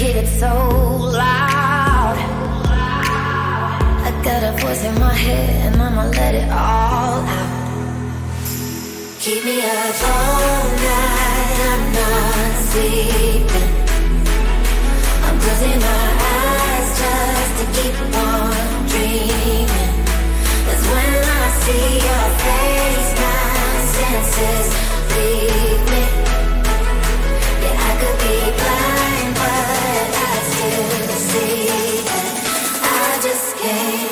hit it so loud. I got a voice in my head and I'ma let it all out. Keep me up all night, I'm not sleeping. I'm closing my eyes just to keep on dreaming. That's when I see your face, my senses leave me. Yeah, I could be blind, but I still see that I just can't.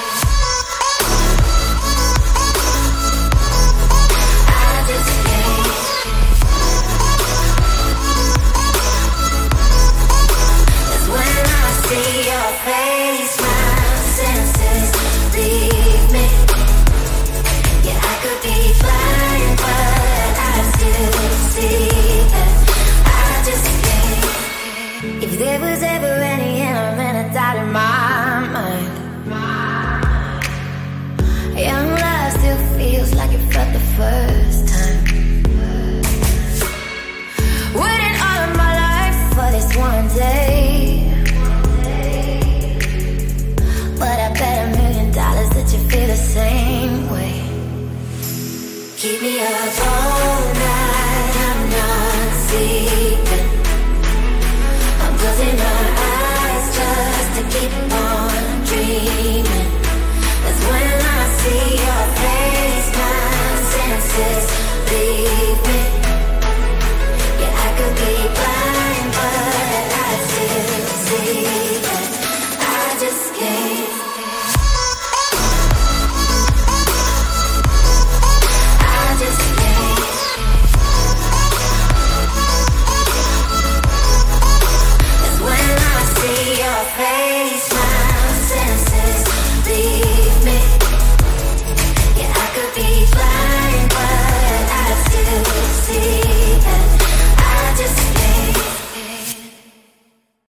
See your face, my senses leave me. Yeah, I could be blind, but I still see that I just can't. If there was ever any element of doubt in my mind, young love still feels like it felt the first time. Waiting all of my life for this one day. But I bet $1 million that you feel the same way. Keep me up all night, I'm not sleeping. I'm closing my eyes just to keep on dreaming. That's when I see your face, my senses leave me.